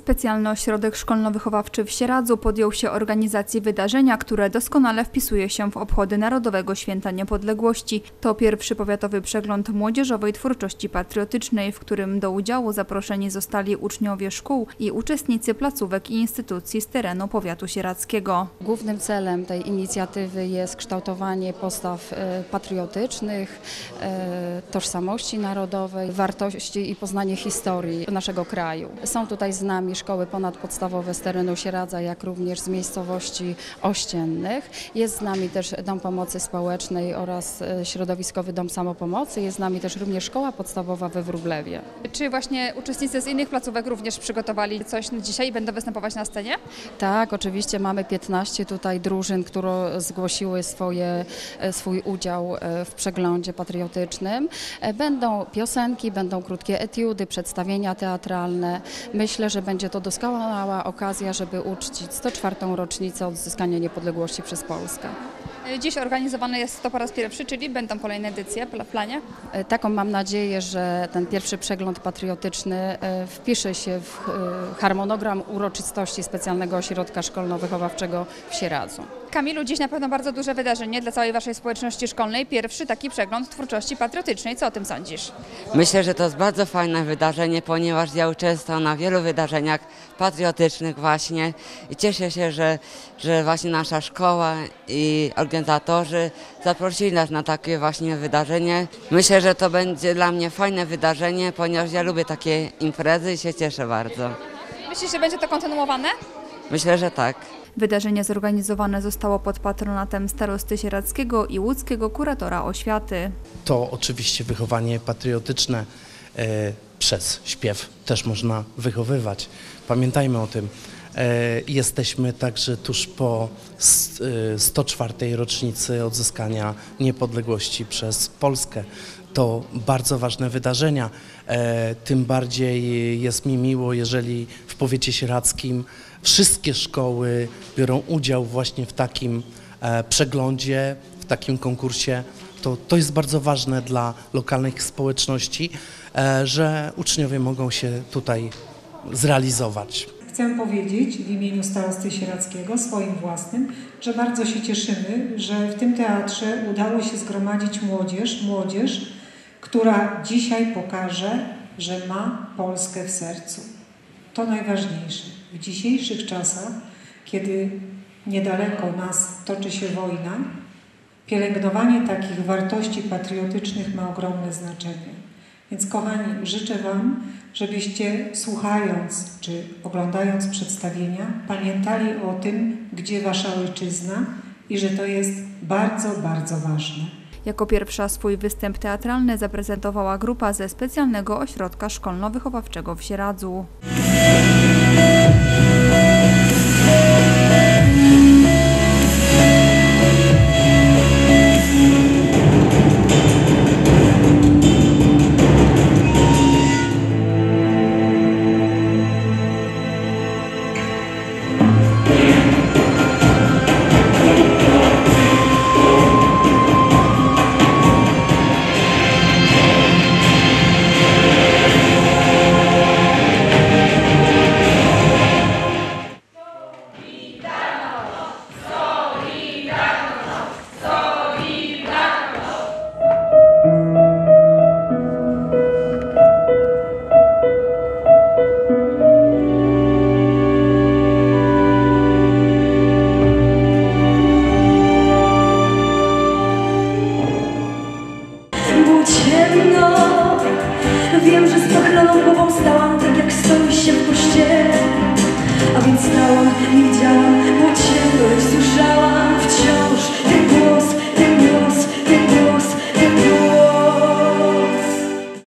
Specjalny Ośrodek Szkolno-Wychowawczy w Sieradzu podjął się organizacji wydarzenia, które doskonale wpisuje się w obchody Narodowego Święta Niepodległości. To pierwszy powiatowy przegląd młodzieżowej twórczości patriotycznej, w którym do udziału zaproszeni zostali uczniowie szkół i uczestnicy placówek i instytucji z terenu powiatu sieradzkiego. Głównym celem tej inicjatywy jest kształtowanie postaw patriotycznych, tożsamości narodowej, wartości i poznanie historii naszego kraju. Są tutaj z nami szkoły ponadpodstawowe z terenu Sieradza, jak również z miejscowości ościennych. Jest z nami też Dom Pomocy Społecznej oraz Środowiskowy Dom Samopomocy. Jest z nami też również szkoła podstawowa we Wróblewie. Czy właśnie uczestnicy z innych placówek również przygotowali coś na dzisiaj i będą występować na scenie? Tak, oczywiście mamy 15 tutaj drużyn, które zgłosiły swój udział w przeglądzie patriotycznym. Będą piosenki, będą krótkie etiudy, przedstawienia teatralne. Myślę, że będzie to doskonała okazja, żeby uczcić 104. rocznicę odzyskania niepodległości przez Polskę. Dziś organizowane jest to po raz pierwszy, czyli będą kolejne edycje w planie? Taką mam nadzieję, że ten pierwszy przegląd patriotyczny wpisze się w harmonogram uroczystości Specjalnego Ośrodka Szkolno-Wychowawczego w Sieradzu. Kamilu, dziś na pewno bardzo duże wydarzenie dla całej waszej społeczności szkolnej. Pierwszy taki przegląd twórczości patriotycznej. Co o tym sądzisz? Myślę, że to jest bardzo fajne wydarzenie, ponieważ ja uczestniczę na wielu wydarzeniach patriotycznych właśnie i cieszę się, że właśnie nasza szkoła i organizatorzy zaprosili nas na takie właśnie wydarzenie. Myślę, że to będzie dla mnie fajne wydarzenie, ponieważ ja lubię takie imprezy i się cieszę bardzo. Myślisz, że będzie to kontynuowane? Myślę, że tak. Wydarzenie zorganizowane zostało pod patronatem starosty sieradzkiego i łódzkiego kuratora oświaty. To oczywiście wychowanie patriotyczne przez śpiew też można wychowywać. Pamiętajmy o tym. Jesteśmy także tuż po 104. rocznicy odzyskania niepodległości przez Polskę. To bardzo ważne wydarzenia, tym bardziej jest mi miło, jeżeli w powiecie sieradzkim wszystkie szkoły biorą udział właśnie w takim przeglądzie, w takim konkursie. To jest bardzo ważne dla lokalnych społeczności, że uczniowie mogą się tutaj zrealizować. Chcę powiedzieć w imieniu starosty sieradzkiego, swoim własnym, że bardzo się cieszymy, że w tym teatrze udało się zgromadzić młodzież, która dzisiaj pokaże, że ma Polskę w sercu. To najważniejsze. W dzisiejszych czasach, kiedy niedaleko nas toczy się wojna, pielęgnowanie takich wartości patriotycznych ma ogromne znaczenie. Więc kochani, życzę Wam, żebyście słuchając czy oglądając przedstawienia pamiętali o tym, gdzie Wasza ojczyzna i że to jest bardzo, bardzo ważne. Jako pierwsza swój występ teatralny zaprezentowała grupa ze Specjalnego Ośrodka Szkolno-Wychowawczego w Sieradzu.